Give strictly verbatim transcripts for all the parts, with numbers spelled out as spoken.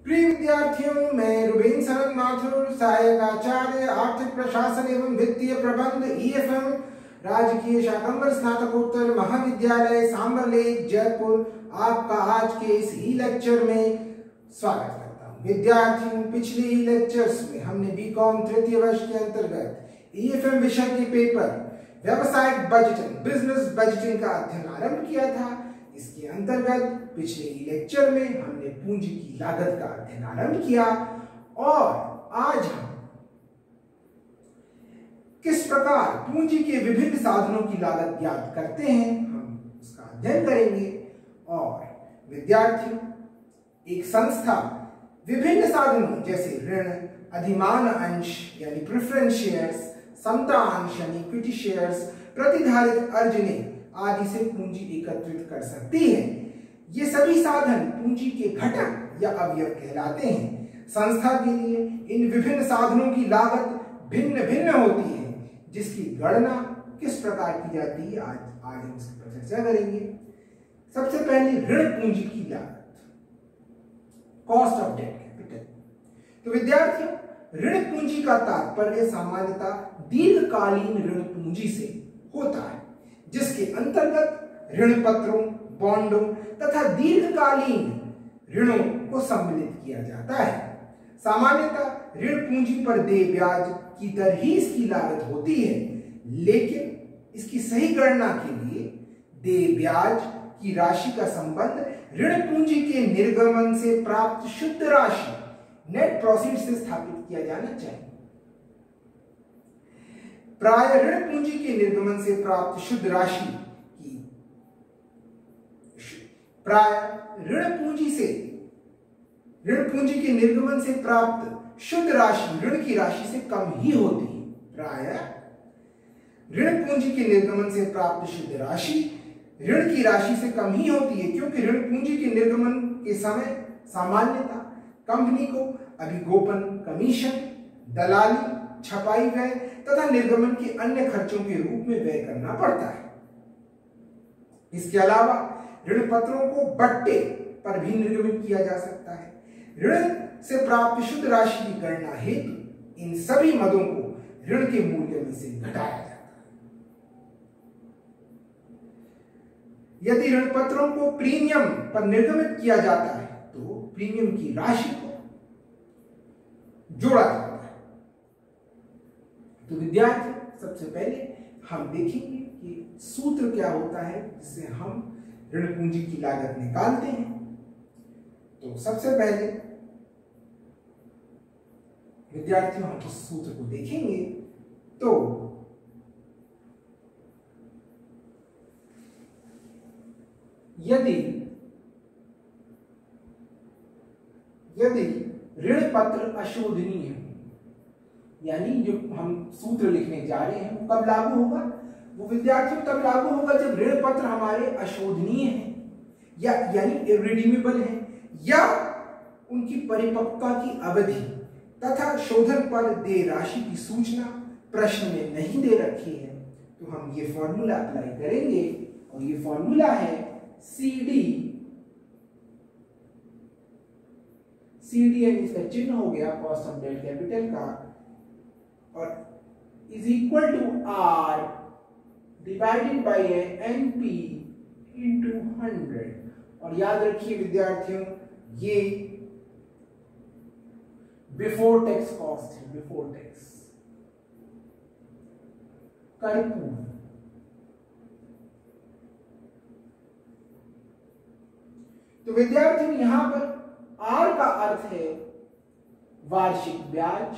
प्रिय विद्यार्थियों, मैं रुबेन सरन माथुर, सहायक आचार्य आर्थिक प्रशासन एवं वित्तीय प्रबंध ई एफ एम राजकीय शाकंभर स्नातकोत्तर महाविद्यालय सांबरलेक जयपुर आपका आज के इस ई लेक्चर में स्वागत करता हूं। विद्यार्थियों, पिछले ई लेक्चर्स में हमने बी कॉम तृतीय वर्ष के अंतर्गत ई एफ एम विषय के पेपर व्यावसायिक बजटिंग बिजनेस बजटिंग का अध्ययन आरंभ किया था। इसके अंतर्गत पिछले लेक्चर में हमने पूंजी की लागत का अध्ययन आरंभ किया और आज हम किस प्रकार पूंजी के विभिन्न साधनों की लागत ज्ञात करते हैं हम उसका अध्ययन करेंगे। और विद्यार्थियों, एक संस्था विभिन्न साधनों जैसे ऋण, अधिमान अंश यानी प्रेफरेंस शेयर्स, समता अंश यानी इक्विटी शेयर्स, प्रतिधारित अर्जने आदि से पूंजी एकत्रित कर सकती है। ये सभी साधन पूंजी के घटक या अवयव कहलाते हैं। संस्था के लिए इन विभिन्न साधनों की लागत भिन्न भिन्न होती है, जिसकी गणना किस प्रकार की जाती है आज आज हम इस पर चर्चा करेंगे। सबसे पहले ऋण पूंजी की लागत, कॉस्ट ऑफ डेट कैपिटल। तो विद्यार्थियों, ऋण पूंजी का तात्पर्य सामान्यतः दीर्घकालीन ऋण पूंजी से होता है, जिसके अंतर्गत ऋण पत्रों, बॉन्डों तथा दीर्घकालीन ऋणों को सम्मिलित किया जाता है। सामान्यतः ऋण पूंजी पर देय ब्याज की दर ही इसकी लागत होती है, लेकिन इसकी सही गणना के लिए देय ब्याज की राशि का संबंध ऋण पूंजी के निर्गमन से प्राप्त शुद्ध राशि नेट प्रोसीड से स्थापित किया जाना चाहिए। प्राय ऋण पूंजी के निर्गमन से प्राप्त शुद्ध राशि की प्राय ऋण पूंजी से ऋण पूंजी के निर्गमन से प्राप्त शुद्ध राशि ऋण की राशि से कम ही होती है। प्राय ऋण पूंजी के निर्गमन से प्राप्त शुद्ध राशि ऋण की राशि से कम ही होती है, क्योंकि ऋण पूंजी के निर्गमन के समय सामान्यतः कंपनी को अभिगोपन, कमीशन, दलाली, छपाई व्यय तथा निर्गमन के अन्य खर्चों के रूप में व्यय करना पड़ता है। इसके अलावा ऋण पत्रों को बट्टे पर भी निर्गमित किया जा सकता है। ऋण से प्राप्त शुद्ध राशि की गणना हेतु इन सभी मदों को ऋण के मूल्य में से घटाया जाता है। यदि ऋण पत्रों को प्रीमियम पर निर्गमित किया जाता है तो प्रीमियम की राशि को जोड़ा जाता है। तो विद्यार्थी, सबसे पहले हम देखेंगे कि सूत्र क्या होता है जिससे हम ऋण पूंजी की लागत निकालते हैं। तो सबसे पहले विद्यार्थियों, हम इस सूत्र को देखेंगे तो यदि यदि ऋण पत्र अशोधनीय है, यानी जो हम सूत्र लिखने जा रहे हैं वो कब लागू होगा? वो विद्यार्थियों तब लागू होगा जब ऋण पत्र हमारे अशोधनीय हैं या यानी इरिडीमेबल हैं, या उनकी परिपक्वता की अवधि तथा शोधन पर देय राशि की सूचना प्रश्न में नहीं दे रखी है। तो हम ये फॉर्मूला अप्लाई करेंगे और ये फॉर्मूला है C D C D N इसका चिन्ह हो गया कॉस्ट ऑफ डेट कैपिटल का, और is equal to R divided by N P into hundred. और याद रखिए विद्यार्थियों, ये बिफोर टैक्स कॉस्ट है, बिफोर टैक्स कर पूर्व। तो विद्यार्थियों, यहां पर आर का अर्थ है वार्षिक ब्याज,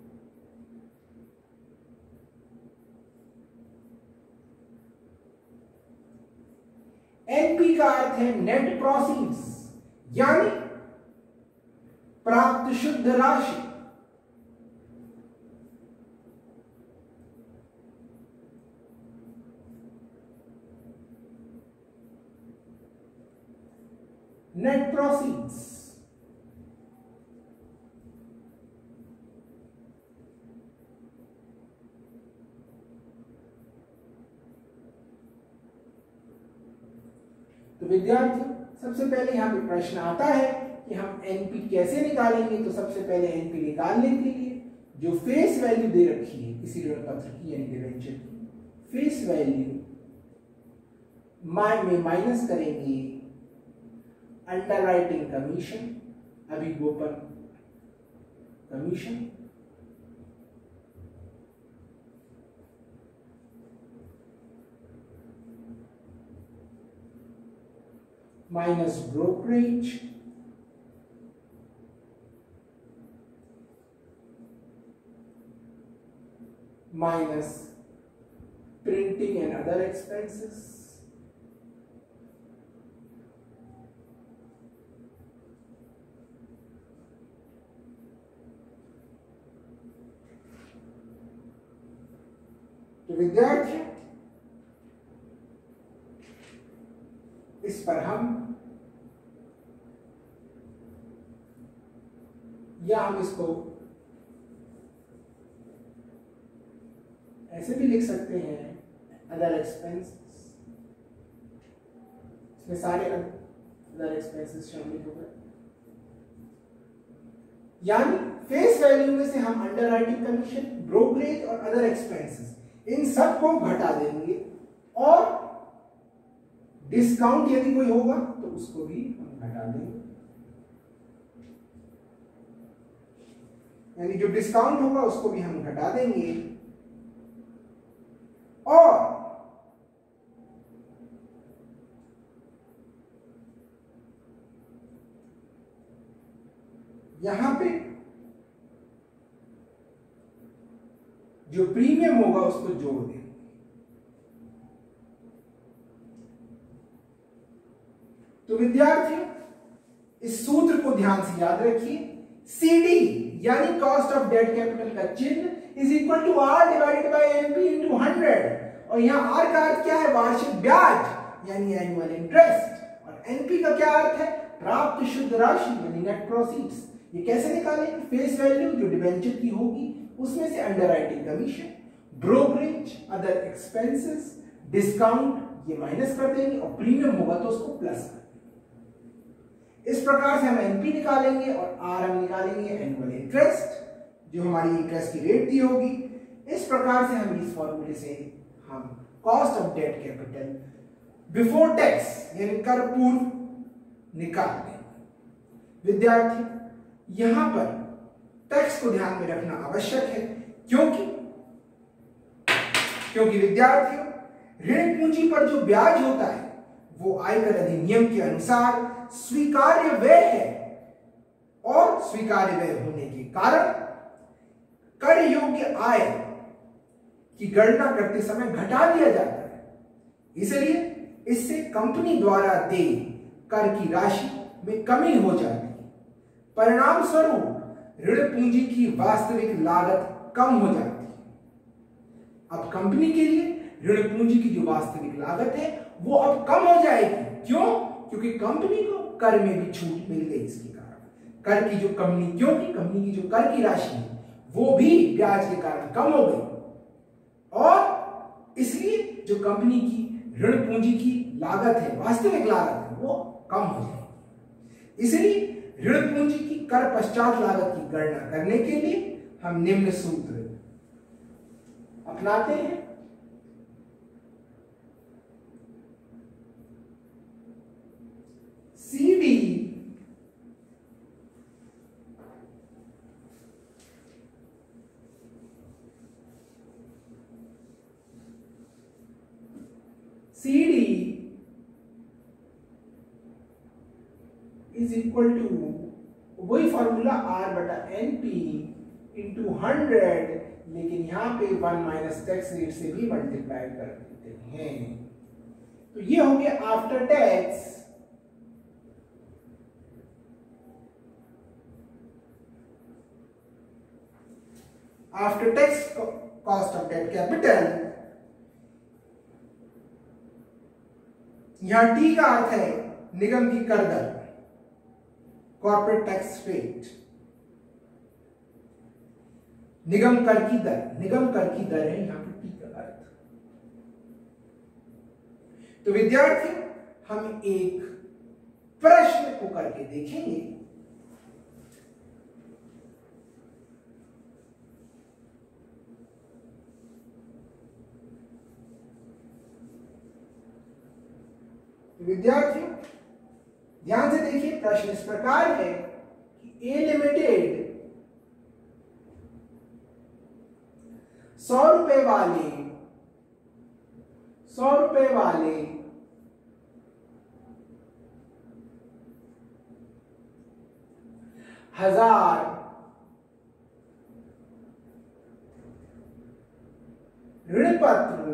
एनपी का अर्थ है नेट प्रोसीड्स यानी प्राप्त शुद्ध राशि, नेट प्रोसीड्स। तो विद्यार्थियों, सबसे पहले यहां पे प्रश्न आता है कि हम एनपी कैसे निकालेंगे। तो सबसे पहले एनपी निकालने के लिए जो फेस वैल्यू दे रखी है किसी ऋण पत्र की यानी डिबेंचर की, फेस वैल्यू माइ में माइनस करेंगे अंडरराइटिंग कमीशन, अभिगोपन कमीशन, minus brokerage, minus printing and other expenses, तो विद्यार्थी इस पर हम या हम इसको ऐसे भी लिख सकते हैं अदर एक्सपेंसेस, इसमें सारे अदर एक्सपेंसेस शामिल हो गए। यानी फेस वैल्यू में से हम अंडरराइटिंग कमीशन, ब्रोकरेज और अदर एक्सपेंसेस इन सब को घटा देंगे और डिस्काउंट यदि कोई होगा तो उसको भी हम घटा देंगे। यानी जो डिस्काउंट होगा उसको भी हम घटा देंगे और यहां पे जो प्रीमियम होगा उसको जोड़ देंगे। तो विद्यार्थियों इस सूत्र को ध्यान से याद रखिए, सीडी यानी कॉस्ट ऑफ डेट कैपिटल का चिन्ह is equal to R divided by NP into hundred, और यहां आर का अर्थ क्या है, वार्षिक ब्याज यानी एनुअल इंटरेस्ट, और एनपी का क्या अर्थ है, प्राप्त शुद्ध राशि यानी नेट प्रोसीड्स। ये कैसे निकालेंगे, फेस वैल्यू जो डिबेंचर की होगी उसमें से underwriting commission, brokerage, other expenses, discount ये माइनस कर देंगे और प्रीमियम होगा तो उसको प्लस कर देंगे। इस प्रकार से हम एनपी निकालेंगे और आर हम निकालेंगे एनुअल इंटरेस्ट, जो हमारी इंटरेस्ट की रेट दी होगी। इस प्रकार से हम इस फॉर्मूले से हम cost of debt capital before tax यानी कर पूर्व निकाल देंगे। विद्यार्थी यहां पर टैक्स को ध्यान में रखना आवश्यक है, क्योंकि क्योंकि विद्यार्थियों ऋण पूंजी पर जो ब्याज होता है वो आयकर अधिनियम के अनुसार स्वीकार्य व्यय है, और स्वीकार्य व्यय होने के कारण कर योग्य आय की गणना करते समय घटा दिया जाता है। इसलिए इससे कंपनी द्वारा देय कर की राशि में कमी हो जाती है। परिणाम स्वरूप ऋण पूंजी की वास्तविक लागत कम हो जाती है। अब कंपनी के लिए ऋण पूंजी की जो वास्तविक लागत है वो अब कम हो जाएगी। क्यों? क्योंकि कंपनी को कर में भी छूट मिल गई। इसके कारण कर की जो कंपनी क्योंकि कंपनी की जो कर की राशि है वो भी ब्याज के कारण कम हो गई, और इसलिए जो कंपनी की ऋण पूंजी की लागत है, वास्तविक लागत है, वो कम हो जाएगी। इसलिए ऋण पूंजी की कर पश्चात लागत की गणना करने के लिए हम निम्न सूत्र अपनाते हैं। CD CD is equal to वही फॉर्मूला आर बटा एन पी इंटू हंड्रेड, लेकिन यहां पे वन माइनस टैक्स रेट से भी मल्टीप्लाई कर देते हैं। तो ये हो गया after tax after tax cost of debt capital. यहां टी का अर्थ है निगम की कर दर, कॉर्पोरेट टैक्स रेट, निगम कर की दर, निगम कर की दर है यहां पर टी का अर्थ। तो विद्यार्थी हम एक प्रश्न को करके देखेंगे विद्यार्थियों ध्यान से देखिए, प्रश्न इस प्रकार है कि ए लिमिटेड सौ रुपए वाले सौ रुपए वाले हजार ऋण पत्र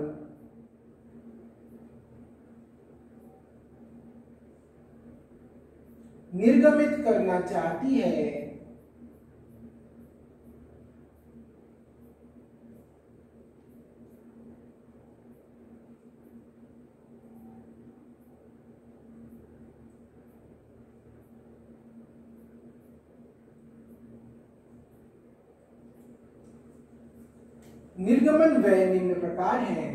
निर्गमित करना चाहती है, निर्गमन व्यय निम्न प्रकार है।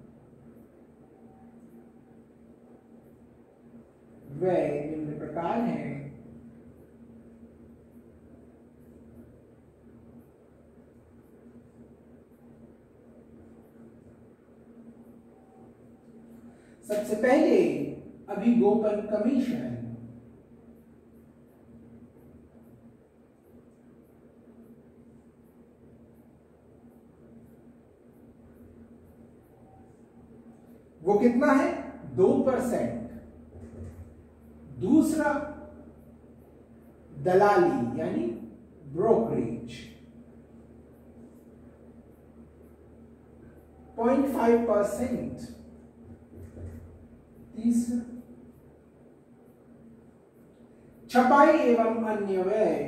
व्यय निम्न प्रकार है। सबसे पहले अभिगोपन कमीशन, वो कितना है? दो परसेंट। दूसरा दलाली यानी ब्रोकरेज पॉइंट फाइव परसेंट। तीसरा छपाई एवं अन्य व्यय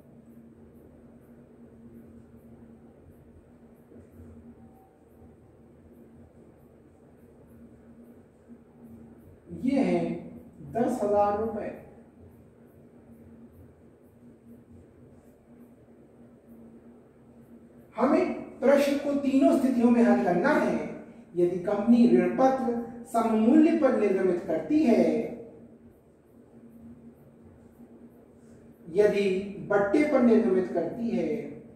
ये है दस हजार रुपए। हमें प्रश्न को तीनों स्थितियों में हल करना है। यदि कंपनी ऋण पत्र सममूल्य पर निर्गमित करती है, यदि बट्टे पर निर्गमित करती है,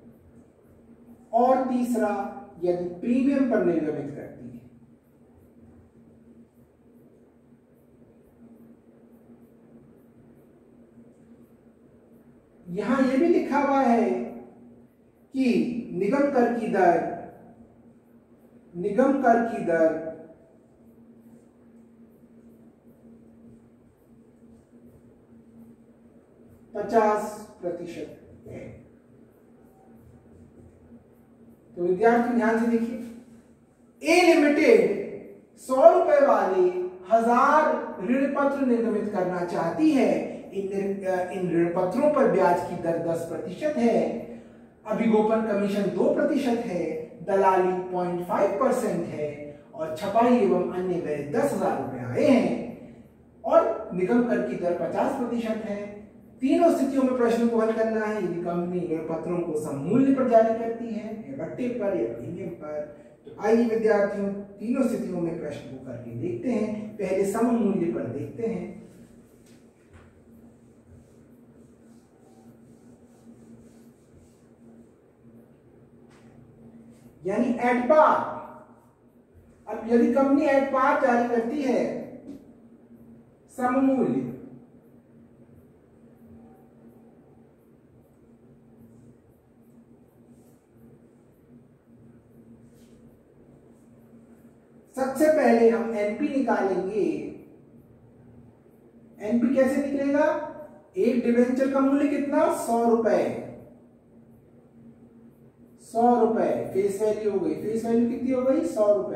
और तीसरा यदि प्रीमियम पर निर्गमित करती है। यहां यह भी लिखा हुआ है कि निगम कर की दर निगम कर की दर पचास प्रतिशत है। तो विद्यार्थी ध्यान से देखिए, ए लिमिटेड सौ रुपए वाले हजार ऋण पत्र निर्गमित करना चाहती है। इन इन ऋण पत्रों पर ब्याज की दर दस प्रतिशत है, अभिगोपन कमीशन दो प्रतिशत है, दलाली पॉइंट फाइव परसेंट है, और छपाई एवं अन्य व्यय दस हजार रुपए आए हैं, और निगम कर की दर पचास प्रतिशत है। तीनों स्थितियों में प्रश्न को हल करना है। यदि कंपनी ऋण पत्रों को सममूल्य पर जारी करती है, या बट्टे पर, या प्रीमियम पर। तो आइए विद्यार्थियों तीनों स्थितियों में प्रश्न को करके देखते हैं। पहले सममूल्य पर देखते हैं। यानी एट पार। अब यदि कंपनी एट पार जारी करती है सममूल्य, सबसे पहले हम एनपी निकालेंगे। एनपी कैसे निकलेगा? एक डिवेंचर का मूल्य कितना? सौ रुपए। सौ रुपए फेस वैल्यू हो गई। फेस वैल्यू कितनी हो गई? सौ रुपए।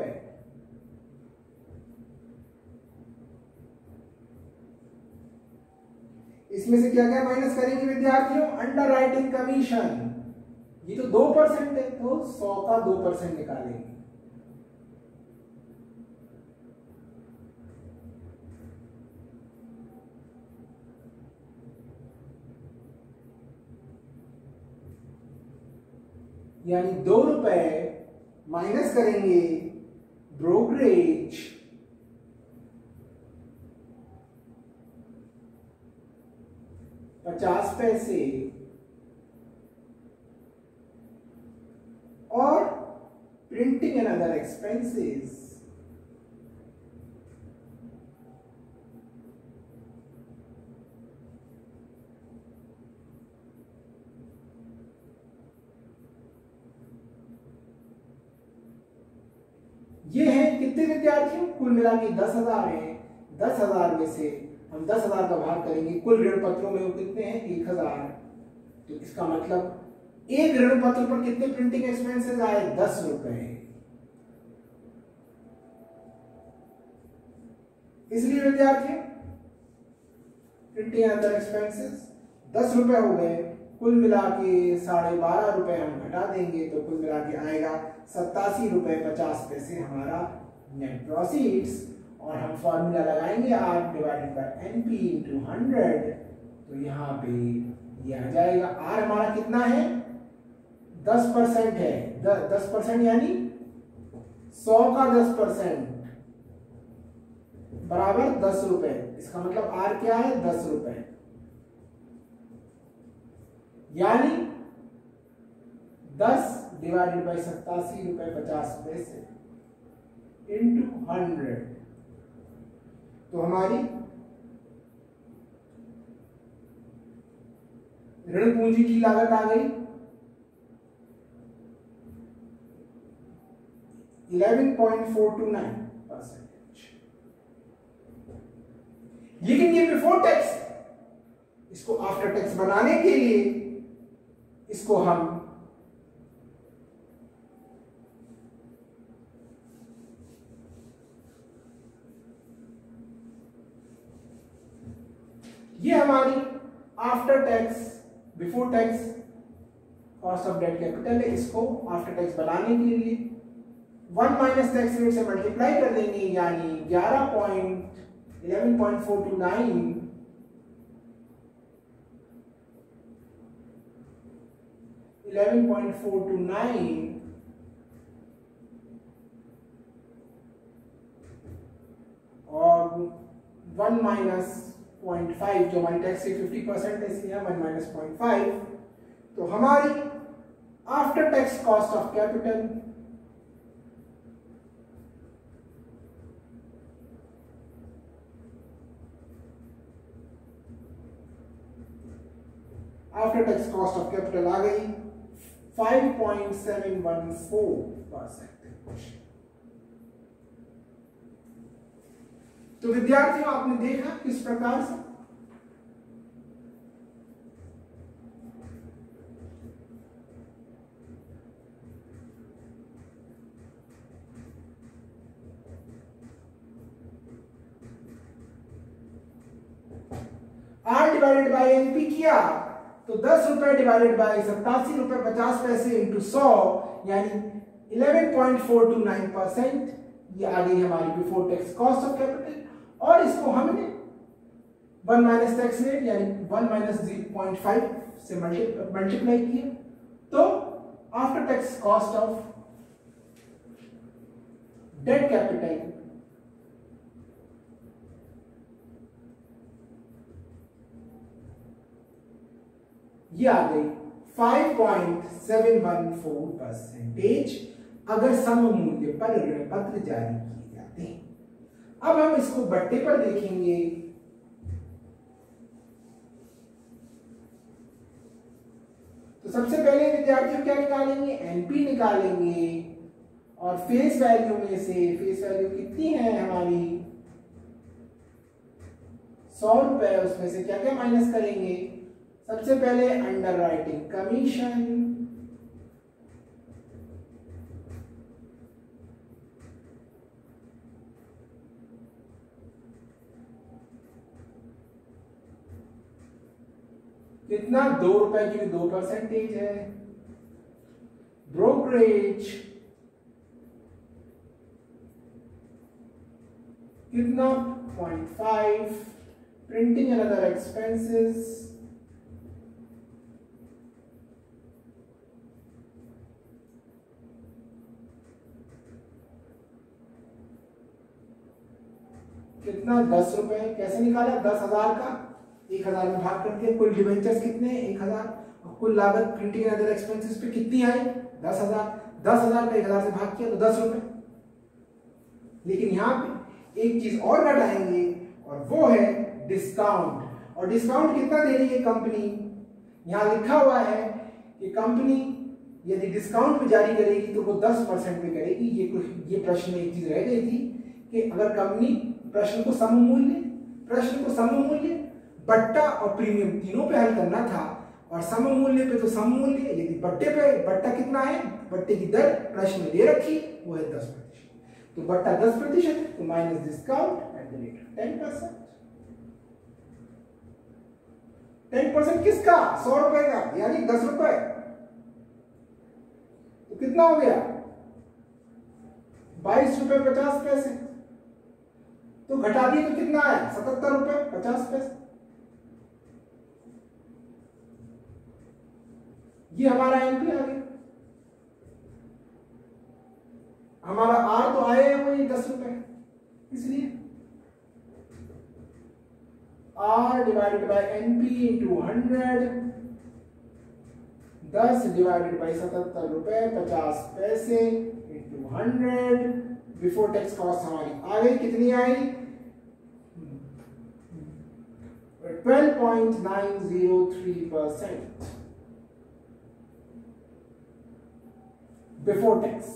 इसमें से क्या क्या माइनस करेंगे विद्यार्थियों? Underwriting commission. ये तो दो परसेंट है, तो सौ का दो परसेंट निकालेंगे। यानी दो रुपए माइनस करेंगे ब्रोकरेज, पचास पैसे, और प्रिंटिंग एंड अदर एक्सपेंसेस ये हैं कितने विद्यार्थियों, कुल मिला के दस हजार है। दस हजार में से हम दस हजार का भाग करेंगे, कुल ऋण पत्रों में वो कितने हैं, एक हजार। तो इसका मतलब एक ऋण पत्र पर कितने प्रिंटिंग एक्सपेंसेस आए, दस रुपए। इसलिए विद्यार्थियों प्रिंटिंग अदर एक्सपेंसेस दस रुपए हो गए। कुल मिला के साढ़े बारह रुपए हम घटा देंगे तो कुल मिला के आएगा सत्तासी रुपए पचास पैसे हमारा नेट प्रोसीड्स। और हम फॉर्मूला लगाएंगे R divided by N P into hundred. तो यहाँ पे ये आ जाएगा, आर हमारा कितना है, दस परसेंट है। दस परसेंट यानी सौ का दस परसेंट बराबर दस रुपए। इसका मतलब आर क्या है, दस रुपए। यानी दस डिवाइडेड बाई सत्तासी रुपए पचास पैसे इंटू हंड्रेड। तो हमारी ऋण पूंजी की लागत आ गई eleven point four two nine percentage. लेकिन ये बिफोर टैक्स, इसको आफ्टर टैक्स बनाने के लिए इसको हम ये हमारी after tax before tax cost of debt capital है। इसको आफ्टर टैक्स बनाने के लिए वन माइनस टैक्स रेट से मल्टीप्लाई कर देंगे, यानी ग्यारह point eleven point four two nine eleven point four two nine और वन माइनस पॉइंट फाइव, जो हमारी टैक्स से फिफ्टी परसेंट है इसलिए वन माइनस पॉइंट फाइव। तो हमारी after tax cost of capital after tax cost of capital आ गई five point seven one four percent. तो विद्यार्थियों आपने देखा किस प्रकार से आर डिवाइडेड बाई एनपी किया तो दस रुपए डिवाइडेड बाई सत्तासी रुपए पचास पैसे इंटू सौ यानी eleven point four two nine percent. ये आ गई हमारी before tax cost of capital. और इसको हमने वन माइनस टैक्स रेट यानी one minus zero point five से मल्टीप्लाई किया तो after tax cost of debt capital ये आ गई five point seven one four percentage अगर सममूल्य पर ऋण पत्र जारी किए जाते हैं। अब हम इसको बट्टे पर देखेंगे। तो सबसे पहले विद्यार्थियों क्या निकालेंगे, एनपी निकालेंगे और फेस वैल्यू में से फेस वैल्यू कितनी है हमारी सौ रुपए, उसमें से क्या क्या माइनस करेंगे। सबसे पहले अंडर राइटिंग कमीशन, कितना दो रुपए की दो परसेंटेज है। ब्रोकरेज कितना point five. Printing and other expenses कितना दस रुपए। कैसे निकाला, दस हजार का एक हजार में भाग करके कुल डिवेंचर्स कितने एक हजार और कुल लागत प्रिंटिंग एंड अदर एक्सपेंसेस पे कितनी आई दस हजार। दस हजार का एक हजार से भाग किया तो दस रुपए। लेकिन यहाँ पे एक चीज और घटाएंगे और वो है डिस्काउंट। और डिस्काउंट कितना दे रही है कंपनी, यहाँ लिखा हुआ है कि कंपनी यदि डिस्काउंट में जारी करेगी तो वो दस परसेंट में करेगी। ये कुछ ये प्रश्न में एक चीज रह गई थी कि अगर कंपनी प्रश्न को सम मूल्य प्रश्न को सम मूल्य बट्टा और प्रीमियम तीनों पे हल करना था, और सम मूल्य पे तो सम मूल्य, यदि बट्टे पे बट्टा कितना है, बट्टे की दर प्रश्न में दे रखी वो है दस प्रतिशत, तो बट्टा दस प्रतिशत तो minus discount at the rate of ten percent. Ten percent किसका? सौ रुपए का, यानी दस रुपए, तो कितना हो गया? बाईस रुपए पचास पैसे। तो घटा दिए तो कितना है? सतहत्तर रुपए पचास पैसे। ये हमारा एनपी आ गया। हमारा आर तो आया है वही दस रुपए, इसलिए R divided by NP into hundred, दस डिवाइडेड बाई सतहत्तर रुपए पचास पैसे into hundred, before tax cost हमारी आ गई, कितनी आई? Twelve point nine zero three percent before tax.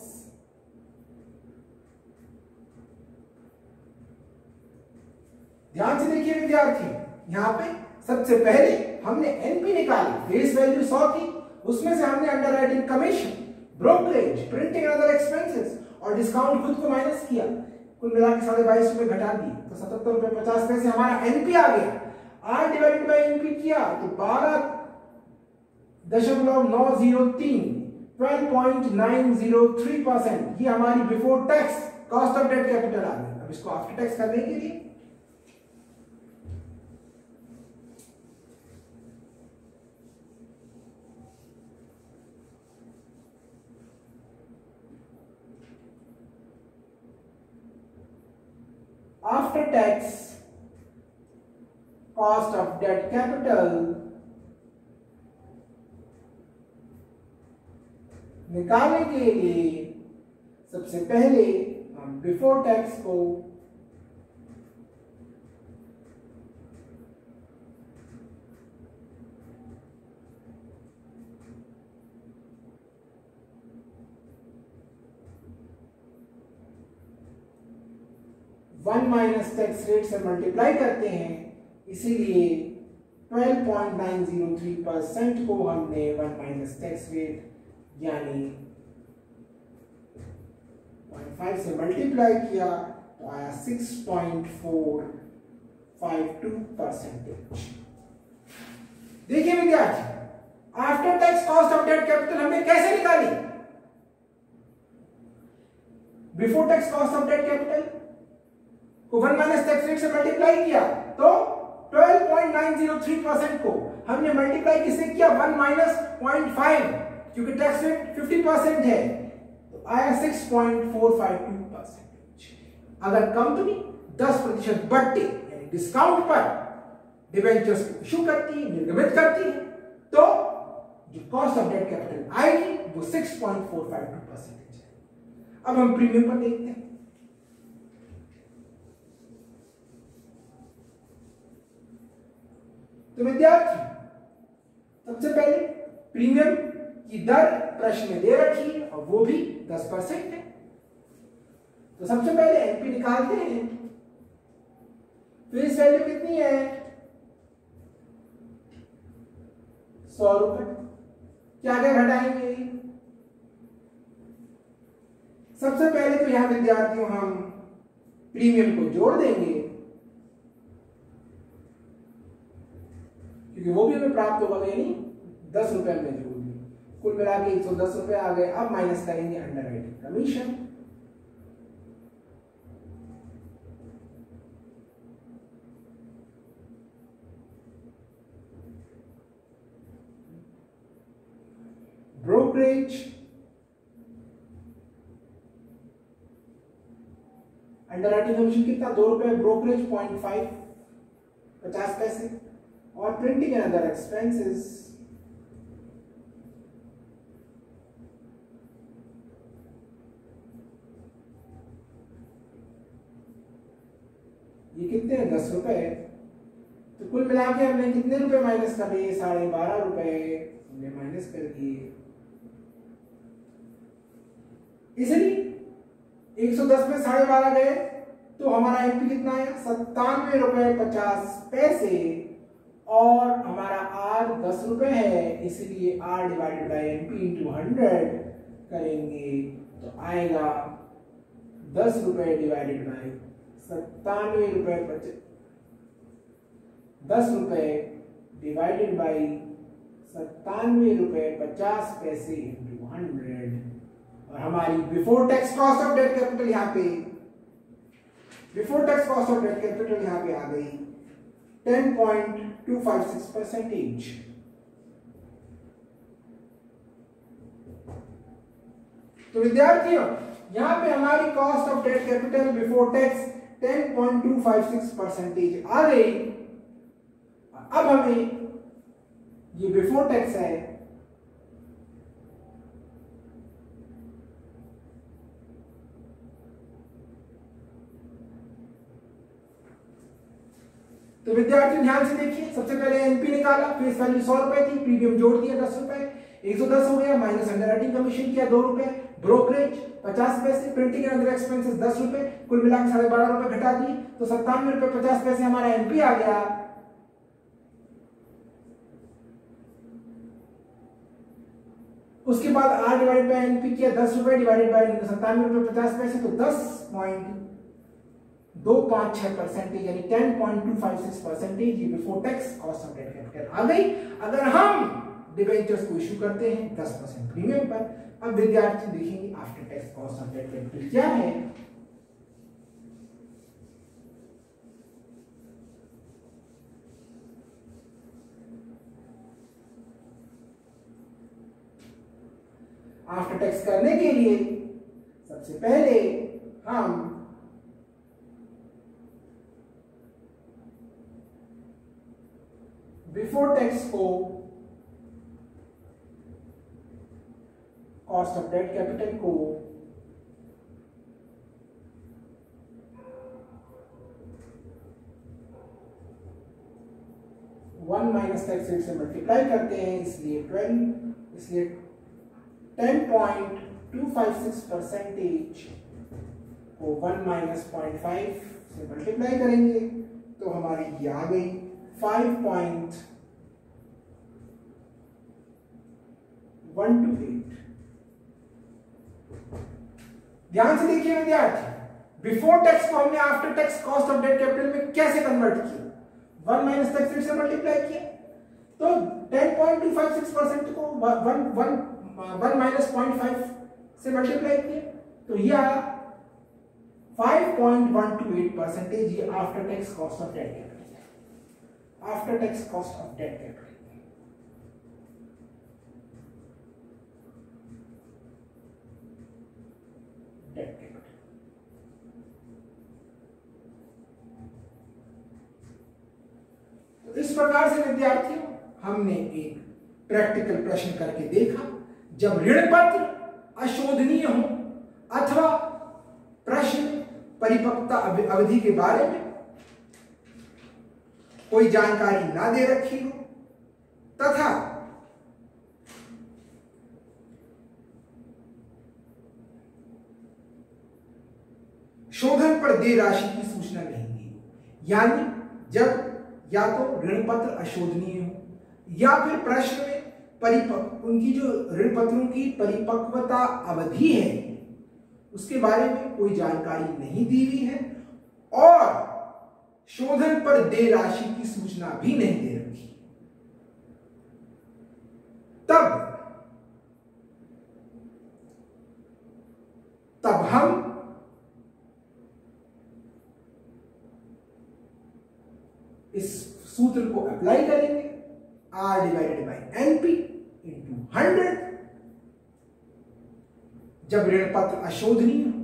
ध्यान से देखिए विद्यार्थी, यहां पे सबसे पहले हमने एनपी निकाली, फेस वैल्यू सौ की, उसमें से हमने underwriting commission, brokerage, printing and other expenses और डिस्काउंट खुद को माइनस किया, कुल मिला के साढ़े बाईस रुपए घटा दिए, तो सतहत्तर रुपए पचास पैसे हमारा एनपी आ गया। आर डिवाइडेड बाई एनपी किया तो बारह दशमलव नौ जीरो तीन, twelve point nine zero three percent, ये हमारी before tax cost of debt capital आ गई। अब इसको आफ्टर टैक्स करने के लिए after tax cost of debt capital निकालने के लिए सबसे पहले हम बिफोर टैक्स को वन माइनस टैक्स रेट से मल्टीप्लाई करते हैं, इसीलिए twelve point nine zero three percent को हमने वन माइनस टैक्स रेट यानी पॉइंट फाइव से मल्टीप्लाई किया तो आया six point four five two percentage. देखिए विद्यार्थी, after tax cost of debt capital हमने कैसे निकाली? Before tax cost of debt capital को वन माइनस टैक्स रेट से मल्टीप्लाई किया तो twelve point nine zero three percent को हमने मल्टीप्लाई किससे किया? वन माइनस पॉइंट फाइव, क्योंकि टैक्स रेट फिफ्टी परसेंट है, तो आया six point four five two percent. अगर कंपनी दस प्रतिशत बट्टे यानी डिस्काउंट पर डिबेंचर्स को इशू करती है, निर्गमित करती है, तो जो कॉस्ट ऑफ डेट कैपिटल आएगी वो six point four five two percentage है। अब हम प्रीमियम पर देखते हैं। तो विद्यार्थी, सबसे पहले प्रीमियम की दर प्रश्न में दे रखी है और वो भी दस परसेंट है, तो सबसे पहले एनपी निकालते हैं। फेस वैल्यू कितनी है? सौ रुपए। क्या क्या घटाएंगे? सबसे पहले तो यहां विद्यार्थियों हम प्रीमियम को जोड़ देंगे, क्योंकि वो भी हमें प्राप्त होगा, यानी दस रुपए में जोड़ दिए, कुल मिला के एक सौ दस रुपए आ गए। अब माइनस करेंगे underwriting commission, brokerage, underwriting commission कितना? दो रुपए, ब्रोकरेज पॉइंट फाइव पचास पैसे, और प्रिंटिंग एंड अदर एक्सपेंसेस ये कितने हैं? दस रुपए। तो कुल मिला के हमने कितने रुपए माइनस कर दिए? साढ़े बारह रुपए हमने माइनस कर दिए। इसलिए एक सौ दस में साढ़े बारह गए तो हमारा एनपी कितना आया, सत्तानवे रुपए पचास पैसे, और हमारा आर दस रुपए है, इसलिए R divided by NP into hundred करेंगे तो आएगा दस रुपए डिवाइडेड बाई सत्तानवे रुपए पचास, दस रुपए डिवाइडेड बाई सत्तानवे रुपए पचास पैसे इंटू हंड्रेड, और हमारी before tax cost of debt capital यहाँ पे before tax cost of debt capital यहाँ पे आ गई ten point two five six percentage. तो विद्यार्थियों यहाँ पे हमारी cost of debt capital before tax ten point two five six percentage आ गई। अब हमें ये बिफोर टैक्स है, तो विद्यार्थी ध्यान से देखिए, सबसे पहले एनपी निकाला, फेस वैल्यू सौ रुपए थी, प्रीमियम जोड़ दिया दस रुपए, एक सौ दस हो गया, माइनस अंडरराइटिंग कमीशन किया दो रुपए, ब्रोकरेज पचास पैसे, प्रिंटिंग एंड अदर एक्सपेंसेस दस रुपए, कुल मिलाकर साढ़े बारह रुपए घटा दिए तो सत्तानवे रुपए पचास पैसे हमारा एनपी आ गया। उसके बाद आर डिवाइडेड बाय एनपी किया, दस रुपए डिवाइडेड बाय सत्तानवे रुपए पचास पैसे, तो दस पॉइंट दो पांच छह परसेंटेज यानी ten point two five six percentage ये before tax cost of debt capital आ गई। अगर हम डिबेंचर्स को इशू करते हैं दस परसेंट प्रीमियम पर, अब विद्यार्थी देखेंगे after tax cost of debt capital क्या है। आफ्टर टैक्स करने के लिए सबसे पहले हम बिफोर टैक्स को कॉस्ट ऑफ डेट कैपिटल को वन माइनस टैक्स रेट से मल्टीप्लाई करते हैं, इसलिए ट्वेल्व, इसलिए ten point two five six percentage को वन माइनस पॉइंट फाइव से मल्टीप्लाई करेंगे तो हमारी ये आ गई five point one two eight. ध्यान से देखिए विद्यार्थी, बिफोर टैक्स को हमने after tax cost of debt capital में कैसे कन्वर्ट किया, वन माइनस टैक्स रेट से मल्टीप्लाई किया तो ten point two five six percent को one one one minus point five से मल्टीप्लाई किया तो ये आया five point one two eight percentage. ये after tax cost of debt capital, after tax cost of debt capital. Debt capital तो इस प्रकार से विद्यार्थियों हमने एक प्रैक्टिकल प्रश्न करके देखा, जब ऋण पत्र अशोधनीय हो अथवा प्रश्न परिपक्वता अवधि के बारे में कोई जानकारी ना दे रखी हो तथा शोधन पर देय राशि की सूचना नहीं दी हो, यानी जब या तो ऋण पत्र अशोधनीय हो या फिर प्रश्न में परिपक्व उनकी जो ऋण पत्रों की परिपक्वता अवधि है उसके बारे में कोई जानकारी नहीं दी हुई है और शोधन पर देय राशि की सूचना भी नहीं दे रखी, तब तब हम इस सूत्र को अप्लाई करेंगे, R divided by NP into hundred. जब ऋण पत्र अशोधनीय हो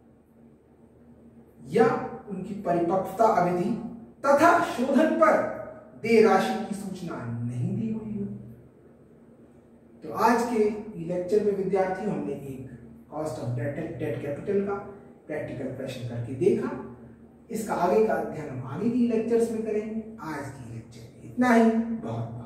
या उनकी परिपक्वता अवधि तथा शोधन पर देय राशि की सूचना नहीं दी हुई हो। तो आज के लेक्चर में विद्यार्थियों हमने एक cost of debt debt capital का प्रैक्टिकल प्रश्न करके देखा। इसका आगे का अध्ययन हम आगे की लेक्चर्स में करेंगे। आज की लेक्चर में इतना ही। बहुत